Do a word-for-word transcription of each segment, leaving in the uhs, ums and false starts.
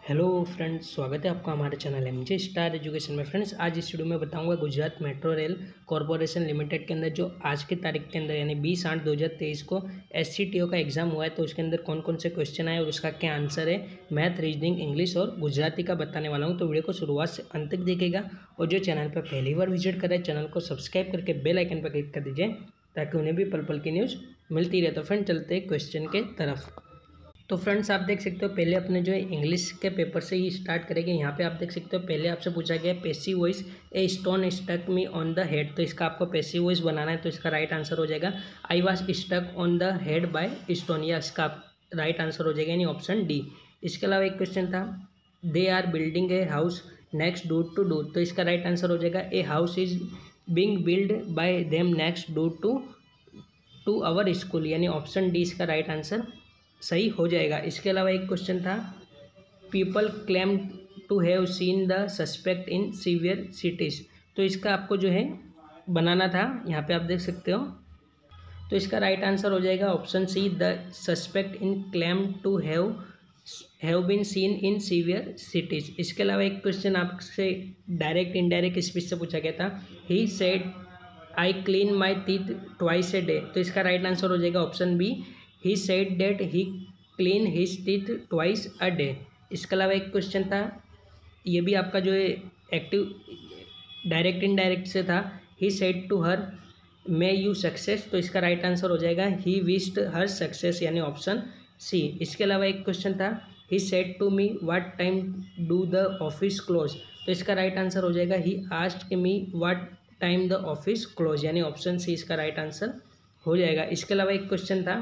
Hello friends, स्वागत है आपका हमारे channel M J star education में। फ्रेंड्स, आज इस वीडियो में बताऊंगा Gujarat metro rail corporation limited के अंदर जो आज की तारीख के अंदर यानी बीस आठ दो हज़ार तेईस को एस सी टी ओ का एग्जाम हुआ है, तो उसके अंदर कौन कौन से क्वेश्चन आए और उसका क्या आंसर है। मैथ, रीजनिंग, इंग्लिश और गुजराती का बताने वाला हूँ, तो वीडियो को शुरुआत से अंत तक देखिएगा। और जो चैनल पर पहली बार विजिट कर रहे हैं, चैनल को सब्सक्राइब करके बेल आइकन पर क्लिक कर दीजिए ताकि उन्हें भी पल पल की न्यूज़ मिलती रहे। तो फ्रेंड, चलते हैं क्वेश्चन के तरफ। तो फ्रेंड्स, आप देख सकते हो पहले अपने जो है इंग्लिश के पेपर से ही स्टार्ट करेंगे। यहाँ पे आप देख सकते हो पहले आपसे पूछा गया passive voice a stone stuck me on the head. तो इसका आपको पैसिव वॉइस बनाना है, तो इसका राइट आंसर हो जाएगा I was stuck on the head by stone. या इसका राइट आंसर हो जाएगा यानी ऑप्शन डी। इसके अलावा एक क्वेश्चन था they are building a house next door to door. तो इसका राइट आंसर हो जाएगा a house is being build by them next door to to our school, यानी ऑप्शन डी इसका राइट आंसर सही हो जाएगा। इसके अलावा एक क्वेश्चन था people claim to have seen the suspect in several cities. तो इसका आपको जो है बनाना था, यहाँ पे आप देख सकते हो। तो इसका राइट आंसर हो जाएगा option C the suspect in claim to have have been seen in several cities. इसके अलावा एक क्वेश्चन आपसे डायरेक्ट इनडायरेक्ट स्पीच से पूछा गया था he said I clean my teeth twice a day. तो इसका राइट आंसर हो जाएगा option B he said that he clean his teeth twice a day. इसके अलावा एक क्वेश्चन था, ये भी आपका जो है एक्टिव डायरेक्ट इनडायरेक्ट से था he said to her may you success. तो इसका राइट आंसर हो जाएगा ही विश्ड हर सक्सेस, यानी ऑप्शन सी। इसके अलावा एक क्वेश्चन था he said to me what time do the office close. तो इसका राइट आंसर हो जाएगा he asked me what time the office close, यानी ऑप्शन सी इसका राइट आंसर हो जाएगा। इसके अलावा एक क्वेश्चन था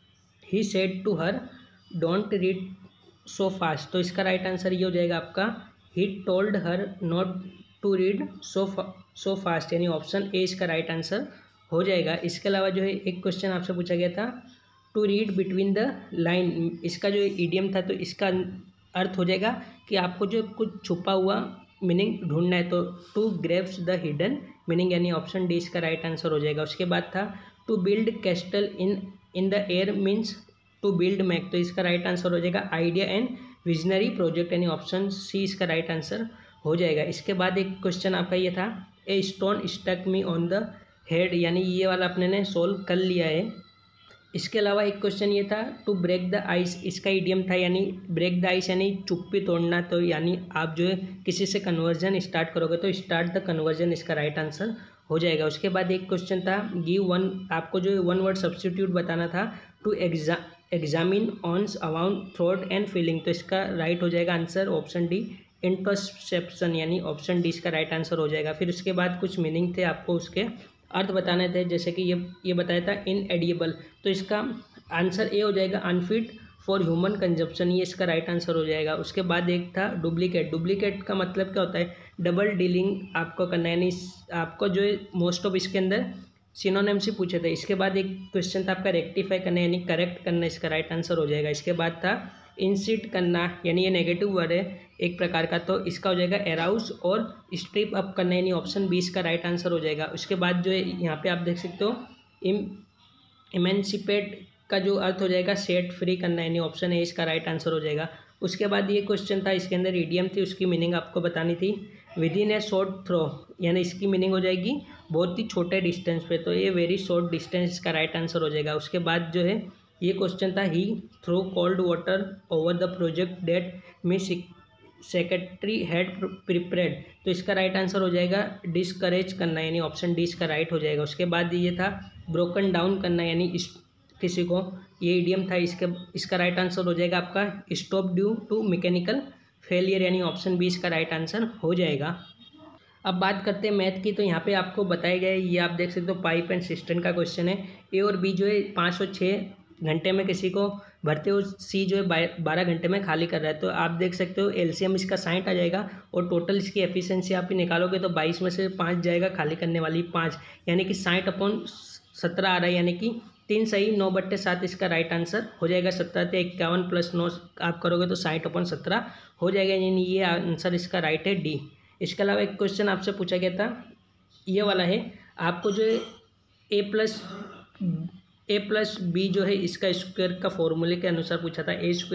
he said to her don't read so fast. तो इसका राइट आंसर ये हो जाएगा आपका he told her not to read so so fast, यानी ऑप्शन ए इसका राइट आंसर हो जाएगा। इसके अलावा जो है एक क्वेश्चन आपसे पूछा गया था to read between the line. इसका जो इडियम था, तो इसका अर्थ हो जाएगा कि आपको जो कुछ छुपा हुआ मीनिंग ढूंढना है, तो to grasp the hidden meaning, यानी ऑप्शन डी इसका राइट आंसर हो जाएगा। उसके बाद था to build castle in in the air means to build mac. तो इसका राइट आंसर हो जाएगा आइडिया एंड विजनरी प्रोजेक्ट, यानी ऑप्शन सी इसका राइट आंसर हो जाएगा। इसके बाद एक क्वेश्चन आपका ये था a stone stuck me on the head, यानी ये वाला अपने ने सोल्व कर लिया है। इसके अलावा एक क्वेश्चन ये था टू ब्रेक द आइस। इसका इडियम था यानी ब्रेक द आइस यानी चुप्पी तोड़ना। तो यानी आप जो है किसी से कन्वर्जन स्टार्ट करोगे तो स्टार्ट द कन्वर्जन इसका राइट आंसर हो जाएगा। उसके बाद एक क्वेश्चन था गिव वन, आपको जो वन वर्ड सब्स्टिट्यूट बताना था to exa examine one's about thought and feeling. तो इसका राइट हो जाएगा आंसर ऑप्शन डी इंट्रोस्पेक्शन, यानी ऑप्शन डी इसका राइट आंसर हो जाएगा। फिर उसके बाद कुछ मीनिंग थे, आपको उसके अर्थ बताने थे, जैसे कि ये ये बताया था इनएडिबल। तो इसका आंसर ए हो जाएगा अनफिट फॉर ह्यूमन कंजप्शन, ये इसका राइट आंसर हो जाएगा। उसके बाद एक था डुप्लीकेट। डुप्लीकेट का मतलब क्या होता है, डबल डीलिंग आपको करना है, यानी आपको जो है मोस्ट ऑफ इसके अंदर सिनोनिम से पूछे थे। इसके बाद एक क्वेश्चन था आपका रेक्टिफाई करना यानी करेक्ट करना, इसका राइट आंसर हो जाएगा। इसके बाद था इंसिट करना, यानी ये नेगेटिव वर्ड है एक प्रकार का, तो इसका हो जाएगा एराउस और स्ट्रिप अप करना, यानी ऑप्शन बी इसका राइट आंसर हो जाएगा। उसके बाद जो है यहाँ पे आप देख सकते हो इम इमेंसिपेट का जो अर्थ हो जाएगा सेट फ्री करना, यानी ऑप्शन ए इसका राइट आंसर हो जाएगा। उसके बाद ये क्वेश्चन था, इसके अंदर ईडियम थी, उसकी मीनिंग आपको बतानी थी within a short throw, यानी इसकी मीनिंग हो जाएगी बहुत ही छोटे डिस्टेंस पे, तो ये वेरी शॉर्ट डिस्टेंस इसका राइट आंसर हो जाएगा। उसके बाद जो है ये क्वेश्चन था ही throw cold water over the project that me secretary had prepared. तो इसका राइट आंसर हो जाएगा डिस्करेज करना, यानी ऑप्शन डी इसका राइट हो जाएगा। उसके बाद ये था ब्रोकन डाउन करना, यानी किसी को, ये इडियम था, इसके इसका राइट आंसर हो जाएगा आपका stop due to mechanical failure, यानी ऑप्शन बी इसका राइट आंसर हो जाएगा। अब बात करते हैं मैथ की, तो यहाँ पे आपको बताया गया है, ये आप देख सकते हो पाइप एंड सिस्टम का क्वेश्चन है। ए और बी जो है पाँच और छः घंटे में किसी को भरते हो, सी जो है बारह घंटे में खाली कर रहा है। तो आप देख सकते हो एलसीएम इसका साठ आ जाएगा और टोटल इसकी एफिशिएंसी आप ही निकालोगे तो बाईस में से पाँच जाएगा, खाली करने वाली पाँच, यानी कि साठ अपॉन सत्रह आ रहा है, यानी कि तीन सही नौ बट्टे सात इसका राइट आंसर हो जाएगा। सत्रह से इक्यावन प्लस नौ आप करोगे तो साठ अपॉन सत्रह हो जाएगा, यानी ये आंसर इसका राइट है डी। इसके अलावा एक क्वेश्चन आपसे पूछा गया था, ये वाला है, आपको जो है A plus A plus B जो है इसका स्क्वायर का फॉर्मूले के अनुसार पूछा था, A square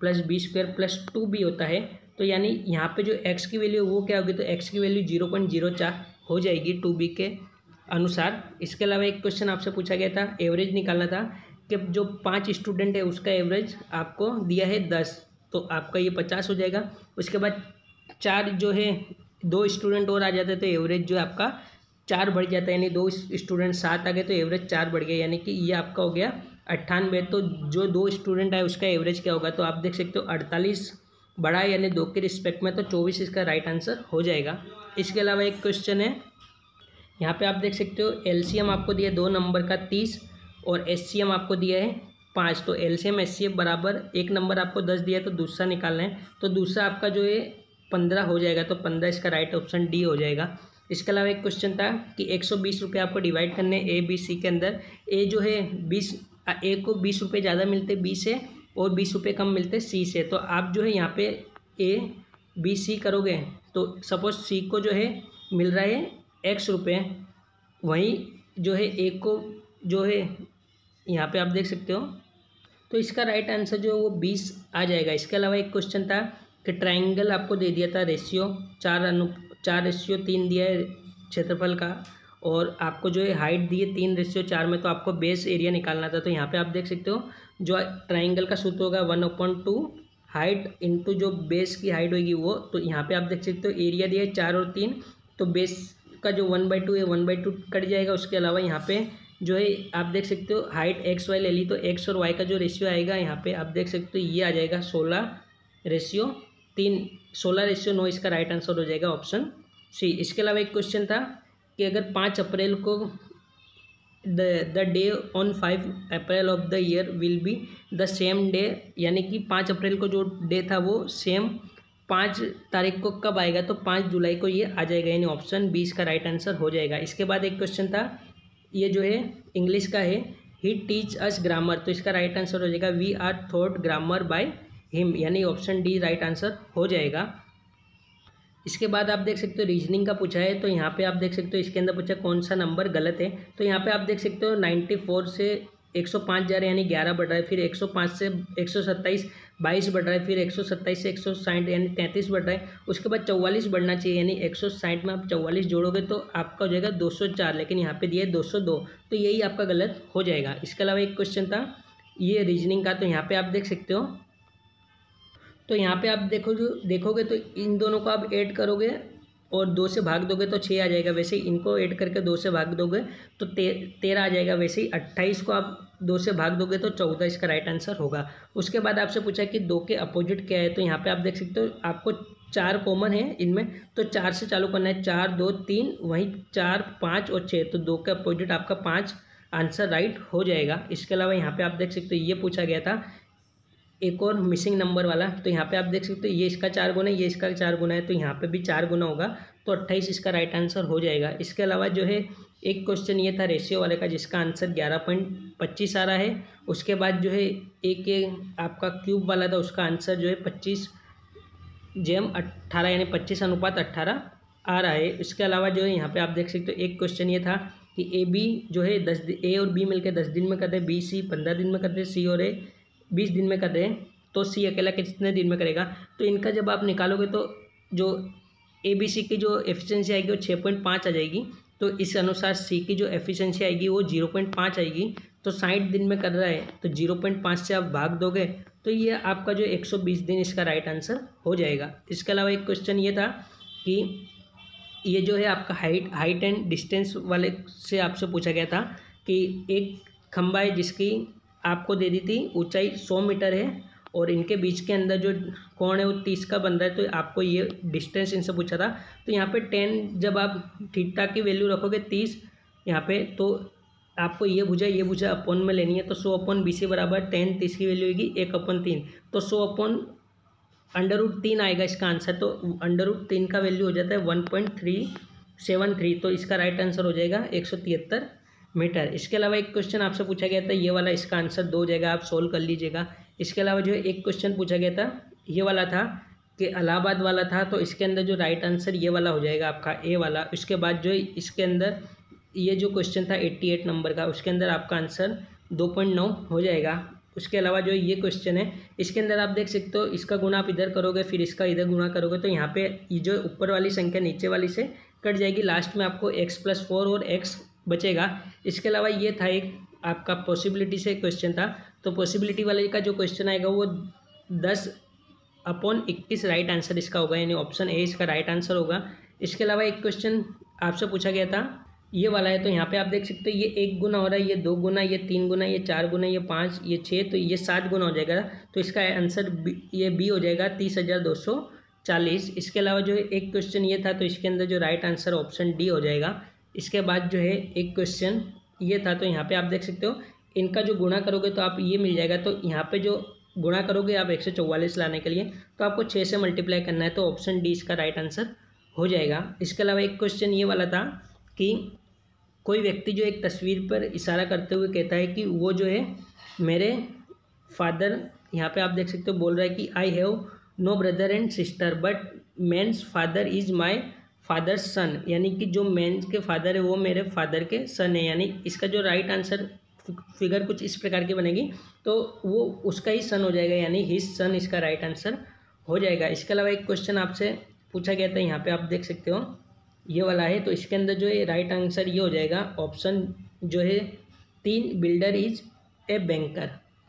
plus B square plus two B होता है। तो यानी यहाँ पे जो x की वैल्यू वो क्या होगी, तो x की वैल्यू जीरो पॉइंट जीरो चार हो जाएगी टू बी के अनुसार। इसके अलावा एक क्वेश्चन आपसे पूछा गया था, एवरेज निकालना था कि जो पाँच स्टूडेंट है उसका एवरेज आपको दिया है दस, तो आपका ये पचास हो जाएगा। उसके बाद चार जो है दो स्टूडेंट और आ जाते हैं तो एवरेज जो है आपका चार बढ़ जाता है, यानी दो स्टूडेंट सात आ गए तो एवरेज चार बढ़ गया, यानी कि ये आपका हो गया अट्ठानवे। तो जो दो स्टूडेंट आए उसका एवरेज क्या होगा, तो आप देख सकते हो अड़तालीस बढ़ा है यानी दो के रिस्पेक्ट में, तो चौबीस इसका राइट आंसर हो जाएगा। इसके अलावा एक क्वेश्चन है, यहाँ पे आप देख सकते हो एलसीएम आपको दिया दो नंबर का तीस और एचसीएम आपको दिया है पाँच। तो एलसीएम एचसीएम बराबर एक नंबर आपको दस दिया है तो दूसरा निकालना है, तो दूसरा आपका जो है पंद्रह हो जाएगा, तो पंद्रह इसका राइट ऑप्शन डी हो जाएगा। इसके अलावा एक क्वेश्चन था कि एक सौ बीस रुपये आपको डिवाइड करने ए बी सी के अंदर, ए जो है बीस ए को बीस रुपये ज़्यादा मिलते बी से और बीस रुपये कम मिलते सी से। तो आप जो है यहाँ पे ए बी सी करोगे तो सपोज सी को जो है मिल रहा है एक्स रुपये, वहीं जो है ए को जो है यहाँ पे आप देख सकते हो, तो इसका राइट आंसर जो है वो बीस आ जाएगा। इसके अलावा एक क्वेश्चन था कि ट्राइंगल आपको दे दिया था रेशियो चार अनु चार रेशियो तीन दिया है क्षेत्रफल का, और आपको जो है हाइट दी है तीन रेशियो चार में, तो आपको बेस एरिया निकालना था। तो यहाँ पे आप देख सकते हो जो ट्राइंगल का सूत्र होगा one upon two height into जो बेस की हाइट होगी वो, तो यहाँ पे आप देख सकते हो एरिया दिया है चार और तीन, तो बेस का जो वन बाई टू है वन बाई टू कट जाएगा। उसके अलावा यहाँ पे जो है आप देख सकते हो हाइट एक्स वाई ले ली, तो एक्स और वाई का जो रेशियो आएगा यहाँ पे आप देख सकते हो ये आ जाएगा सोलह रेशियो तीन, सोलह रेशियो नौ, इसका राइट आंसर हो जाएगा ऑप्शन सी। इसके अलावा एक क्वेश्चन था कि अगर पाँच अप्रैल को the the day on five April of the year will be the same day, यानी कि पाँच अप्रैल को जो डे था वो सेम पाँच तारीख को कब आएगा, तो पाँच जुलाई को ये आ जाएगा, यानी ऑप्शन बी इसका राइट आंसर हो जाएगा। इसके बाद एक क्वेश्चन था, ये जो है इंग्लिश का है, ही टीच अस ग्रामर, तो इसका राइट आंसर हो जाएगा we are taught grammar by him, यानी ऑप्शन डी राइट आंसर हो जाएगा। इसके बाद आप देख सकते हो रीजनिंग का पूछा है, तो यहाँ पे आप देख सकते हो इसके अंदर पूछा कौन सा नंबर गलत है, तो यहाँ पे आप देख सकते हो नाइन्टी फोर से एक सौ पाँच जा रहे हैं यानी ग्यारह बढ़ रहा है, फिर एक सौ पाँच से एक सौ सत्ताईस बाईस बढ़ रहा है, फिर एक सौ सत्ताईस से एक सौ साठ यानी तैंतीस बढ़ रहा है, उसके बाद चौवालीस बढ़ना चाहिए, यानी एक सौ साठ में आप चौवालीस जोड़ोगे तो आपका हो जाएगा दो सौ चार, लेकिन यहाँ पे दिया है दो सौ दो, तो यही आपका गलत हो जाएगा। इसके अलावा एक क्वेश्चन था ये रीजनिंग का, तो यहाँ पे आप देख सकते हो, तो यहाँ पे आप देखोगे देखोगे तो इन दोनों को आप ऐड करोगे और दो से भाग दोगे तो छः आ जाएगा, वैसे ही इनको ऐड करके दो से भाग दोगे तो ते, तेरह आ जाएगा, वैसे ही अट्ठाईस को आप दो से भाग दोगे तो चौदह इसका राइट आंसर होगा। उसके बाद आपसे पूछा कि दो के अपोजिट क्या है, तो यहाँ पे आप देख सकते हो आपको चार कॉमन है इनमें, तो चार से चालू करना है, चार दो तीन, वहीं चार पाँच और छः, तो दो के अपोजिट आपका पाँच आंसर राइट हो जाएगा। इसके अलावा यहाँ पर आप देख सकते हो ये पूछा गया था एक और मिसिंग नंबर वाला, तो यहाँ पे आप देख सकते हो ये इसका चार गुना है, ये इसका चार गुना है, तो यहाँ पे भी चार गुना होगा, तो अट्ठाईस इसका राइट आंसर हो जाएगा। इसके अलावा जो है एक क्वेश्चन ये था रेशियो वाले का जिसका आंसर ग्यारह पॉइंट पच्चीस आ रहा है, उसके बाद जो है एक एक आपका क्यूब वाला था उसका आंसर जो है पच्चीस जेम अट्ठारह यानी पच्चीस अनुपात अट्ठारह आ रहा है। इसके अलावा जो है यहाँ पर आप देख सकते हो एक क्वेश्चन ये था कि ए बी जो है दस ए और बी मिलकर दस दिन में करते हैं, बी सी पंद्रह दिन में करते हैं, सी और ए बीस दिन में कर रहे हैं, तो सी अकेला कितने दिन में करेगा, तो इनका जब आप निकालोगे तो जो ए बी सी की जो एफिशिएंसी आएगी वो छः पॉइंट पाँच आ जाएगी, तो इस अनुसार सी की जो एफिशिएंसी आएगी वो जीरो पॉइंट पाँच आएगी, तो साठ दिन में कर रहा है तो जीरो पॉइंट पाँच से आप भाग दोगे तो ये आपका जो एक सौ बीस दिन इसका राइट आंसर हो जाएगा। इसके अलावा एक क्वेश्चन ये था कि ये जो है आपका हाइट हाइट एंड डिस्टेंस वाले से आपसे पूछा गया था कि एक खंबा है जिसकी आपको दे दी थी ऊंचाई सौ मीटर है और इनके बीच के अंदर जो कोण है वो तीस का बन रहा है, तो आपको ये डिस्टेंस इनसे पूछा था। तो यहाँ पे टेन जब आप थीटा की वैल्यू रखोगे तीस यहाँ पे, तो आपको ये भुजा ये भुजा अपॉन में लेनी है, तो सौ अपॉन बीस बराबर टेन, तीस की वैल्यू होगी एक अपॉन तीन, तो सौ अपॉन अंडर रूट तीन आएगा इसका आंसर, तो अंडर रूट तीन का वैल्यू हो जाता है one point three seven three, तो इसका राइट आंसर हो जाएगा एक सौ तिहत्तर मीटर। इसके अलावा एक क्वेश्चन आपसे पूछा गया था ये वाला, इसका आंसर दो जगह आप सोल्व कर लीजिएगा। इसके अलावा जो है एक क्वेश्चन पूछा गया था ये वाला था कि इलाहाबाद वाला था, तो इसके अंदर जो राइट आंसर ये वाला हो जाएगा आपका ए वाला। उसके बाद जो है इसके अंदर ये जो क्वेश्चन था अट्ठासी नंबर का, उसके अंदर आपका आंसर दो पॉइंट नौ हो जाएगा। उसके अलावा जो ये क्वेश्चन है इसके अंदर आप देख सकते हो, इसका गुणा आप इधर करोगे फिर इसका इधर गुणा करोगे तो यहाँ पे ये जो ऊपर वाली संख्या नीचे वाली से कट जाएगी, लास्ट में आपको एक्स प्लस फोर और एक्स बचेगा। इसके अलावा ये था एक आपका पॉसिबिलिटी से क्वेश्चन था, तो पॉसिबिलिटी वाले का जो क्वेश्चन आएगा वो दस अपॉन इक्कीस राइट आंसर इसका होगा, यानी ऑप्शन ए इसका राइट आंसर होगा। इसके अलावा एक क्वेश्चन आपसे पूछा गया था ये वाला है, तो यहाँ पे आप देख सकते हो ये एक गुना हो रहा है, ये दो गुना, ये तीन गुना, ये चार गुना, ये पाँच, ये छः, तो ये सात गुना हो जाएगा, तो इसका आंसर बी, ये बी हो जाएगा तीस हज़ार दो सौ चालीस। इसके अलावा जो है एक क्वेश्चन ये था, तो इसके अंदर जो राइट आंसर ऑप्शन डी हो जाएगा। इसके बाद जो है एक क्वेश्चन ये था, तो यहाँ पर आप देख सकते हो इनका जो गुणा करोगे तो आप ये मिल जाएगा, तो यहाँ पर जो गुणा करोगे आप एक सौ चौवालीस लाने के लिए तो आपको छः से मल्टीप्लाई करना है, तो ऑप्शन डी इसका राइट आंसर हो जाएगा। इसके अलावा एक क्वेश्चन ये वाला था कि कोई व्यक्ति जो एक तस्वीर पर इशारा करते हुए कहता है कि वो जो है मेरे फादर, यहाँ पे आप देख सकते हो बोल रहा है कि I have no brother and sister but man's father is my father's son, यानी कि जो मैन के फादर है वो मेरे फादर के सन है, यानी इसका जो राइट आंसर फिगर कुछ इस प्रकार की बनेगी तो वो उसका ही सन हो जाएगा, यानी हिज सन इसका राइट आंसर हो जाएगा। इसके अलावा एक क्वेश्चन आपसे पूछा गया था, यहाँ पे आप देख सकते हो ये वाला है, तो इसके अंदर जो है राइट आंसर ये हो जाएगा ऑप्शन जो है तीन, बिल्डर इज ए बैंकर।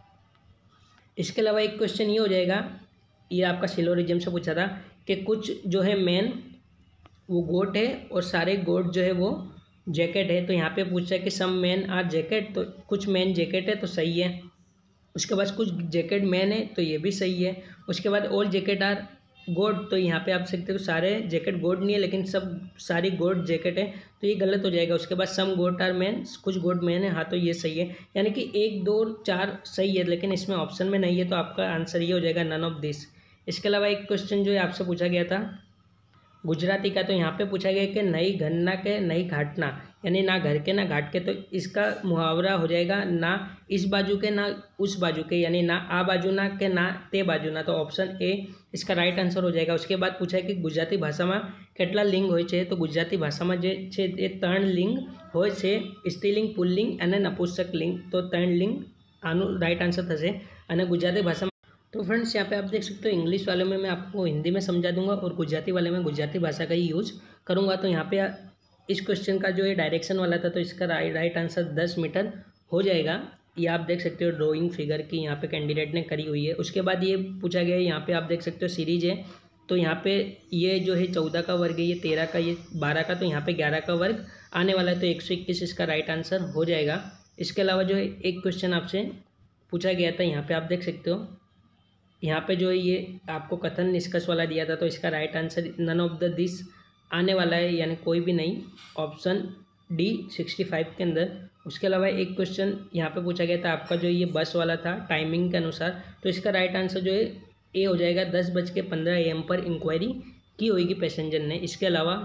इसके अलावा एक क्वेश्चन ये हो जाएगा, ये आपका सिलोरिज्म से पूछा था कि कुछ जो है मैन वो गोट है और सारे गोट जो है वो जैकेट है, तो यहाँ पे पूछा है कि सम मैन आर जैकेट, तो कुछ मैन जैकेट है तो सही है। उसके बाद कुछ जैकेट मैन है तो ये भी सही है। उसके बाद ऑल जैकेट आर गोड, तो यहाँ पे आप सकते हो सारे जैकेट गोड नहीं है लेकिन सब सारी गोड जैकेट है, तो ये गलत हो जाएगा। उसके बाद सम गोट आर मैन, कुछ गोड मैन है, हाँ तो ये सही है, यानी कि एक दो चार सही है लेकिन इसमें ऑप्शन में नहीं है, तो आपका आंसर ये हो जाएगा नन ऑफ दिस। इसके अलावा एक क्वेश्चन जो है आपसे पूछा गया था गुजराती का, तो यहाँ पे पूछा गया कि नहीं घरना के नहीं घाटना, यानी ना घर के ना घाट के, तो इसका मुहावरा हो जाएगा ना इस बाजू के ना उस बाजू के, यानी ना आ बाजू ना के ना ते बाजू ना, तो ऑप्शन ए इसका राइट आंसर हो जाएगा। उसके बाद पूछा है कि गुजराती भाषाમાં કેટલા લિંગ હોય છે, તો ગુજરાતી ભાષામાં જે છે એ ત્રણ લિંગ હોય છે, સ્ત્રીલિંગ, પુલ્લિંગ અને નપુંસક લિંગ, તો ત્રણ લિંગ આનું રાइट आंसर થશે। અને गुजराती भाषा तो फ्रेंड्स यहाँ पे आप देख सकते हो इंग्लिश वाले में मैं आपको हिंदी में समझा दूंगा और गुजराती वाले में गुजराती भाषा का ही यूज़ करूँगा। तो यहाँ पे इस क्वेश्चन का जो है डायरेक्शन वाला था, तो इसका राइट राइट आंसर दस मीटर हो जाएगा। ये आप देख सकते हो ड्राइंग फिगर की यहाँ पे कैंडिडेट ने करी हुई है। उसके बाद ये पूछा गया है, यहाँ पे आप देख सकते हो सीरीज है, तो यहाँ पे ये जो है चौदह का वर्ग है, ये तेरह का, ये बारह का, तो यहाँ पे ग्यारह का वर्ग आने वाला है, तो एक सौ इक्कीस इसका राइट आंसर हो जाएगा। इसके अलावा जो है एक क्वेश्चन आपसे पूछा गया था, यहाँ पे आप देख सकते हो, यहाँ पे जो है ये आपको कथन निष्कर्ष वाला दिया था, तो इसका right answer none of the this आने वाला है, यानी कोई भी नहीं, ऑप्शन डी सिक्सटी फाइव के अंदर। उसके अलावा एक क्वेश्चन यहाँ पे पूछा गया था आपका जो ये बस वाला था टाइमिंग के अनुसार, तो इसका राइट आंसर जो है ए हो जाएगा, दस बज के पंद्रह ए एम पर इंक्वायरी की होगी पैसेंजर ने। इसके अलावा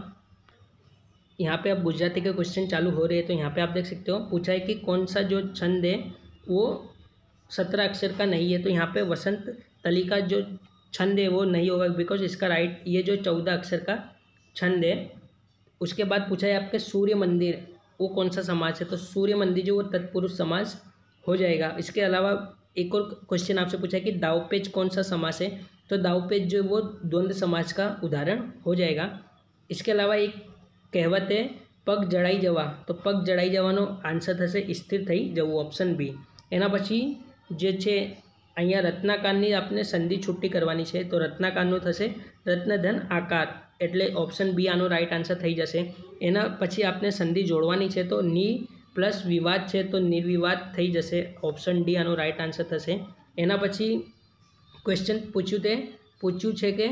यहाँ पे अब गुजराती के क्वेश्चन चालू हो रहे हैं, तो यहाँ पे आप देख सकते हो पूछा है कि कौन सा जो छंद है वो सत्रह अक्षर का नहीं है, तो यहाँ पे वसंत तली का जो छंद है वो नहीं होगा, बिकॉज इसका राइट ये जो चौदह अक्षर का छंद है। उसके बाद पूछा है आपके सूर्य मंदिर वो कौन सा समाज है, तो सूर्य मंदिर जो वो तत्पुरुष समाज हो जाएगा। इसके अलावा एक और क्वेश्चन आपसे पूछा है कि दावपेच कौन सा समाज है, तो दावपेच जो वो द्वंद्व समाज का उदाहरण हो जाएगा। इसके अलावा एक कहावत है पग जड़ाई जवा, तो पग जड़ाई जવાનો आंसर થશે સ્થિર થઈ જવું, ઓપ્શન બી। એના પછી જે છે અહીંયા રત્નાકારની આપણે સંધિ છૂટી કરવાની છે, તો રત્નાકારનું થશે રત્નધન આકાર, એટલે ઓપ્શન બી આનો રાઈટ આન્સર થઈ જશે। એના પછી આપણે સંધિ જોડવાની છે, તો ની પ્લસ વિવાદ છે તો નિર્વિવાદ થઈ જશે, ઓપ્શન ડી આનો રાઈટ આન્સર થશે। એના પછી ક્વેશ્ચન પૂછ્યું તે પૂછ્યું છે કે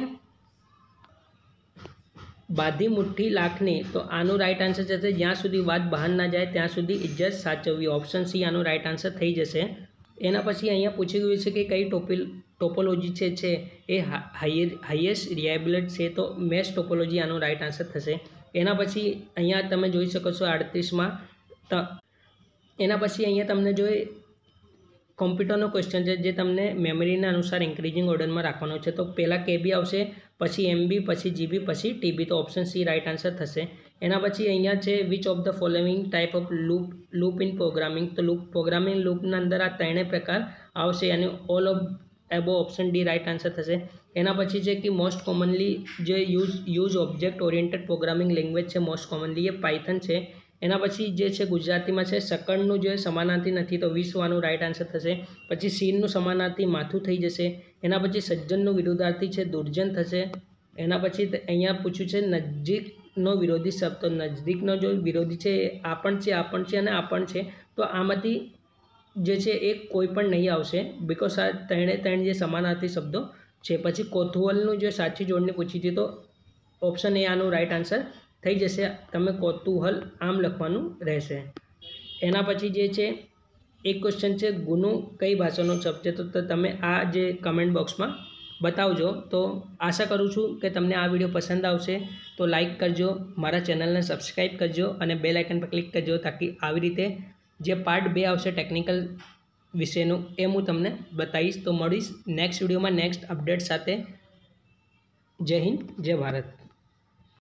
બાધી મુઠ્ઠી લાખની, તો આનો રાઈટ આન્સર થશે જ્યાં સુધી વાત બહાર ના જાય ત્યાં સુધી ઇજ્જત સાચવવી, ઓપ્શન સી આનો રાઈટ આન્સર થઈ જશે। એના પછી અહીંયા પૂછી ગયું છે કે કઈ ટોપિલ ટોપોલોજી છે છે એ હાઈર હાઈએસ્ટ રિલાયબિલિટી છે, તો મેશ ટોપોલોજી આનો રાઈટ આન્સર થશે। એના પછી અહીંયા તમે જોઈ શકો છો આડત્રીસમાં त એના પછી અહીંયા તમને જો કોમ્પ્યુટરનો ક્વેશ્ચન છે જે તમને મેમરીના અનુસાર ઇન્ક્રીઝિંગ ઓર્ડરમાં રાખવાનો છે, તો પહેલાં કે બી આવશે, પછી એમબી, પછી જીબી, પછી ટીબી. તો ઓપ્શન સી રાઇટ આન્સર થશે. એના પછી અહીંયા છે which of the following type of loop loop in programming. તો લૂપ પ્રોગ્રામિંગ લૂપના અંદર આ ત્રણેય પ્રકાર આવશે અને all of above option D right answer થશે. એના પછી છે કે મોસ્ટ કોમનલી જે use use object oriented programming language છે મોસ્ટ કોમનલી એ પાયથન છે. એના પછી જે છે ગુજરાતીમાં છે સકળનું જે સમાનાર્થી નથી તો વિશ્વનું રાઇટ આન્સર થશે. પછી શીરનું સમાનાર્થી માથું થઈ જશે. એના પછી સજ્જનનું વિરુદ્ધાર્થી છે દુર્જન થશે. એના પછી અહીંયા પૂછ્યું છે નજીકનો વિરોધી શબ્દ. તો નજદીકનો જો વિરોધી છે એ આપણ છે, આપણ છે અને આપણ છે. તો આમાંથી જે છે એ કોઈ પણ નહીં આવશે બિકોઝ આ ત્રણે ત્રણ જે સમાનાર્થી શબ્દો છે. પછી કોતૂહલનું જે સાચી જોડણી પૂછી હતી તો ઓપ્શન એ આનું રાઇટ આન્સર થઈ જશે. તમે કોતૂહલ આમ લખવાનું રહેશે. એના પછી જે છે એક ક્વેશ્ચન છે ગુનું કઈ ભાષાનો શબ્દ છે. તો તમે આ જે કમેન્ટ બોક્સમાં બતાવજો. તો આશા કરું છું કે તમને આ વિડીયો પસંદ આવશે. તો લાઈક કરજો, મારા ચેનલને સબસ્ક્રાઈબ કરજો અને બેલ આઇકન પર ક્લિક કરજો તાકી આવી રીતે જે પાર્ટ બે આવશે ટેકનિકલ વિશેનું એ હું તમને બતાવીશ. તો મળીશ નેક્સ્ટ વિડીયોમાં નેક્સ્ટ અપડેટ સાથે. જય હિન્દ, જય ભારત.